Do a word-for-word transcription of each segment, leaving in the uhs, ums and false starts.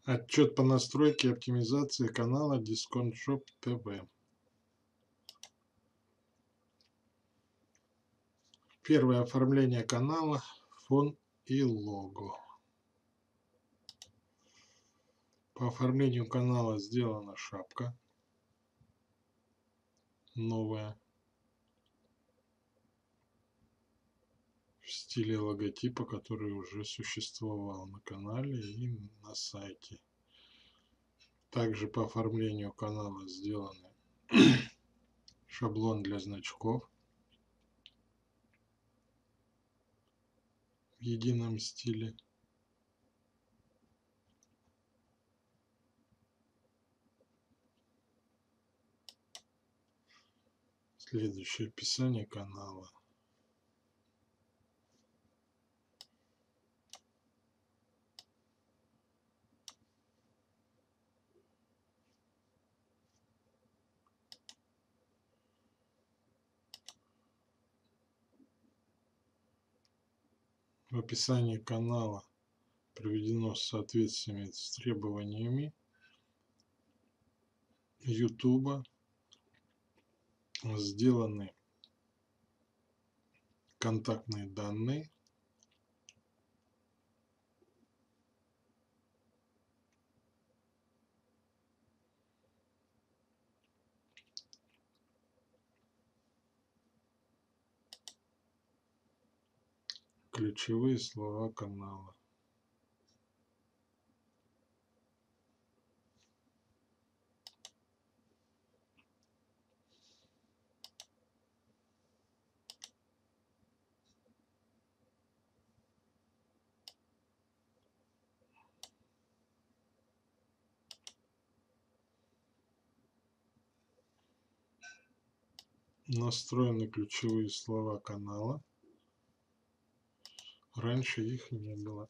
Отчет по настройке и оптимизации канала Discount Shop тэ вэ. Первое оформление канала, фон и лого. По оформлению канала сделана шапка новая в стиле логотипа, который уже существовал на канале и на сайте. Также по оформлению канала сделаны шаблон для значков в едином стиле. Следующее описание канала. В описании канала приведено в соответствии с требованиями YouTube. Сделаны контактные данные. Ключевые слова канала. Настроены ключевые слова канала. Раньше их не было.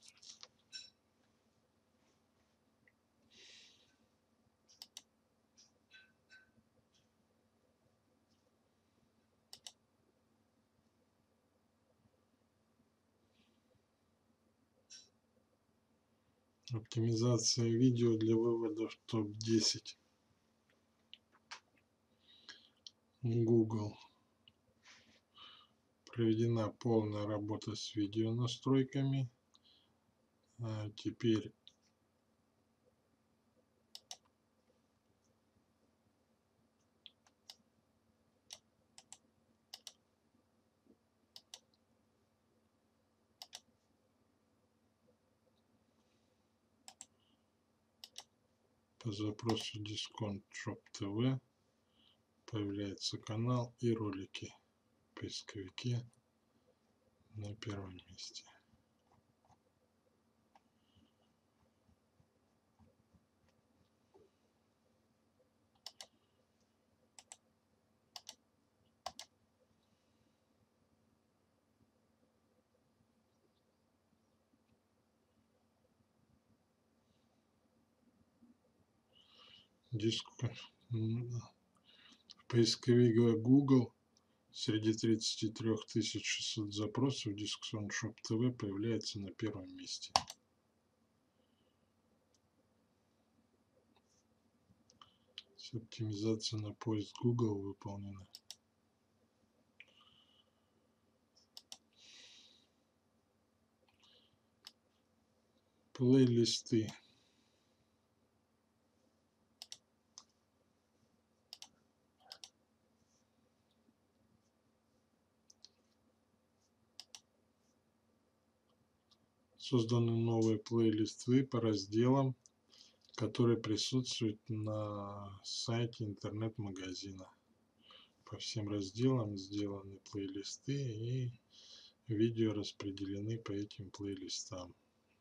Оптимизация видео для вывода в топ десять. Google. Проведена полная работа с видео настройками. А теперь по запросу Discount Shop тэ вэ появляется канал и ролики в поисковике на первом месте. Диск... В поисковике Google среди тридцати трёх тысяч шестисот запросов Discount Shop тэ вэ появляется на первом месте. Оптимизация на поиск Google выполнена. Плейлисты. Созданы новые плейлисты по разделам, которые присутствуют на сайте интернет-магазина. По всем разделам сделаны плейлисты и видео распределены по этим плейлистам.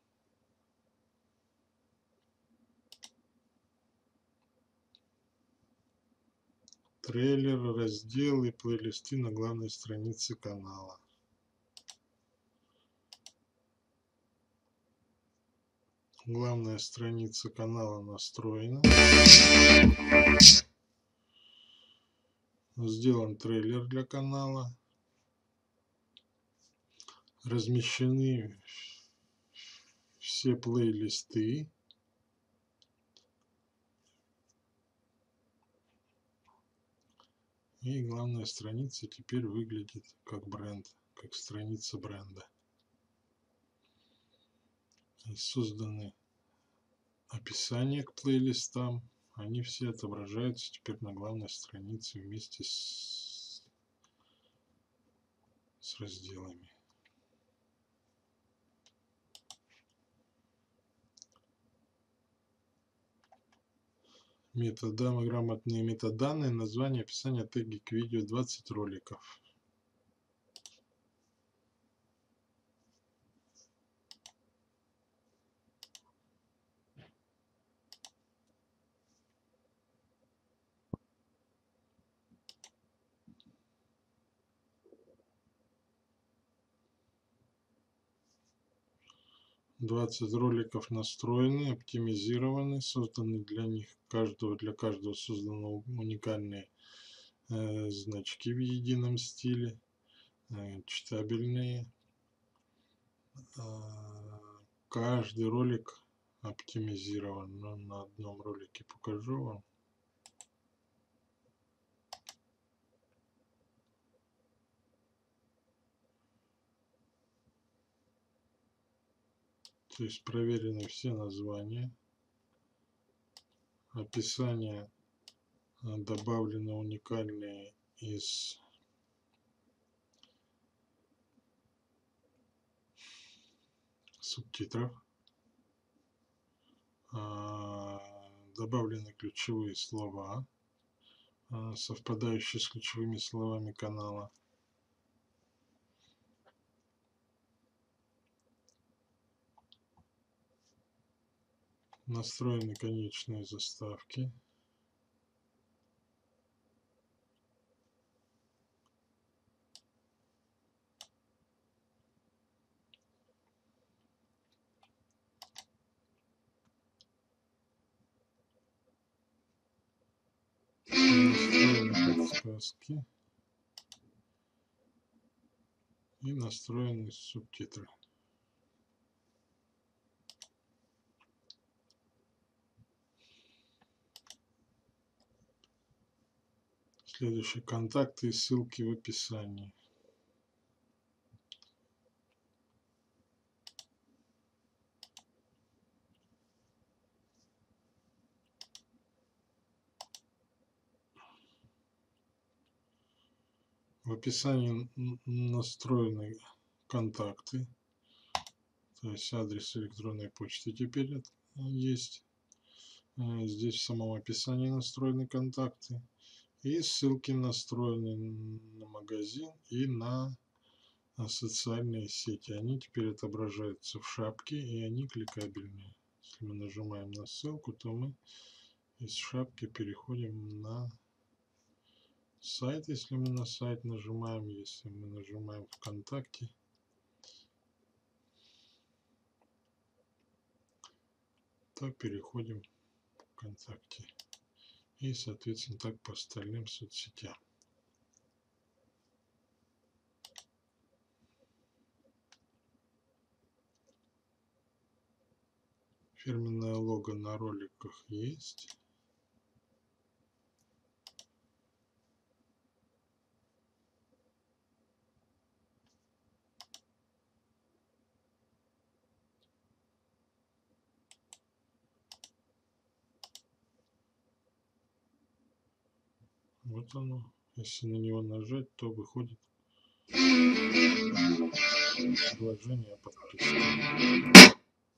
Трейлер, разделы и плейлисты на главной странице канала. Главная страница канала настроена. Сделан трейлер для канала. Размещены все плейлисты. И главная страница теперь выглядит как бренд, как страница бренда. И созданы описания к плейлистам. Они все отображаются теперь на главной странице вместе с, с разделами. Метаданные, грамотные метаданные, название, описание, теги к видео, двадцать роликов. двадцать роликов настроены, оптимизированы, созданы для них, каждого, для каждого созданы уникальные э, значки в едином стиле, э, читабельные. Э, каждый ролик оптимизирован, но на одном ролике покажу вам. То есть проверены все названия, описания добавлены уникальные из субтитров, добавлены ключевые слова, совпадающие с ключевыми словами канала. Настроены конечные заставки. Настроены подсказки. И настроены субтитры. Следующие контакты и ссылки в описании. В описании настроены контакты, то есть адрес электронной почты теперь есть. Здесь в самом описании настроены контакты. И ссылки настроены на магазин и на социальные сети. Они теперь отображаются в шапке, и они кликабельные. Если мы нажимаем на ссылку, то мы из шапки переходим на сайт. Если мы на сайт нажимаем, если мы нажимаем ВКонтакте, то переходим в ВКонтакте. И, соответственно, так по остальным соцсетям. Фирменное лого на роликах есть. Вот оно. Если на него нажать, то выходит предложение о подписке.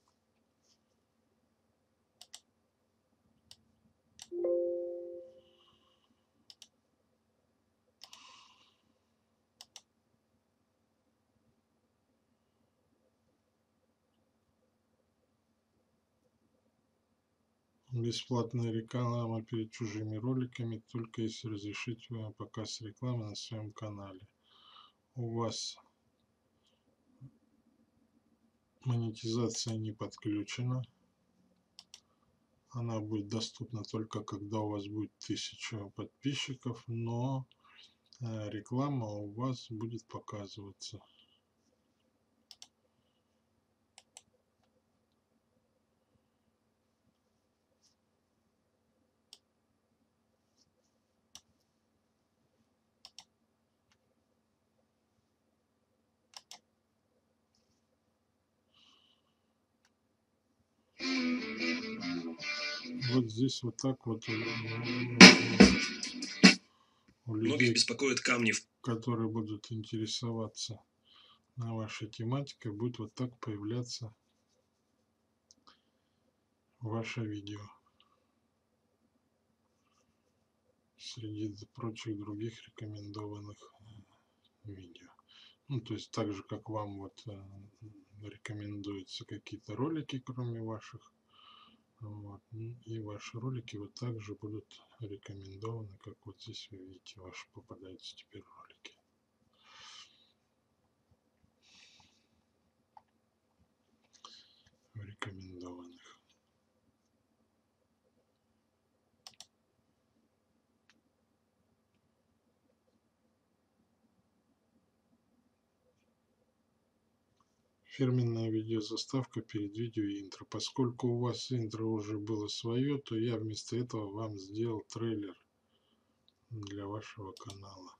Бесплатная реклама перед чужими роликами, только если разрешить показ рекламы на своем канале. У вас монетизация не подключена. Она будет доступна только когда у вас будет тысяча подписчиков, но реклама у вас будет показываться. вот здесь вот так вот у, у людей, Многих беспокоят камни, которые будут интересоваться на вашей тематике, будет вот так появляться ваше видео среди прочих других рекомендованных видео. Ну, то есть так же, как вам вот рекомендуются какие-то ролики, кроме ваших. Вот. И ваши ролики вот также будут рекомендованы, как вот здесь вы видите, ваши попадаются теперь ролики. Рекомендованных. Фирменная видеозаставка перед видео и интро. Поскольку у вас интро уже было свое, то я вместо этого вам сделал трейлер для вашего канала.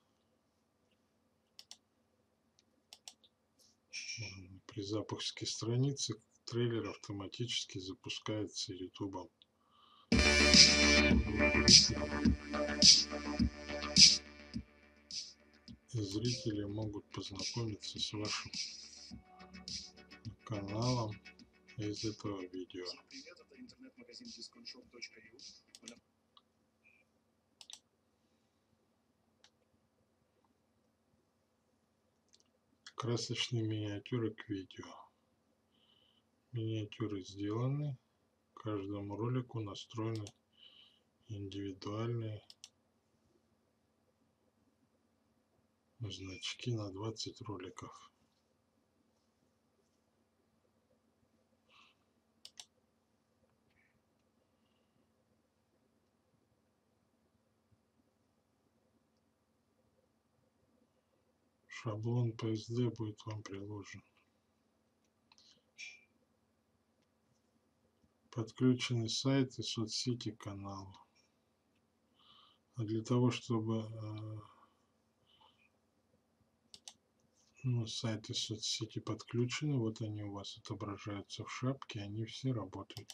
При запуске страницы трейлер автоматически запускается YouTube. И зрители могут познакомиться с вашим каналом из этого видео. Красочные миниатюры к видео. Миниатюры сделаны. К каждому ролику настроены индивидуальные значки на двадцать роликов. Шаблон пи эс ди будет вам приложен. Подключены сайты, соцсети, канал. А для того, чтобы ну, сайты, соцсети подключены, вот они у вас отображаются в шапке, они все работают.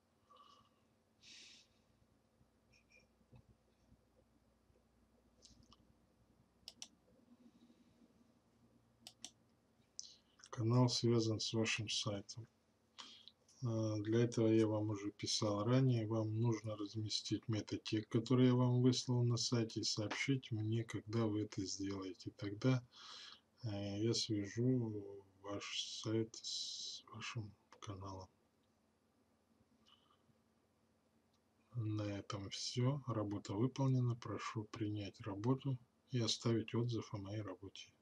Канал связан с вашим сайтом. Для этого я вам уже писал ранее. Вам нужно разместить метатег, который я вам выслал на сайте, и сообщить мне, когда вы это сделаете. Тогда я свяжу ваш сайт с вашим каналом. На этом все. Работа выполнена. Прошу принять работу и оставить отзыв о моей работе.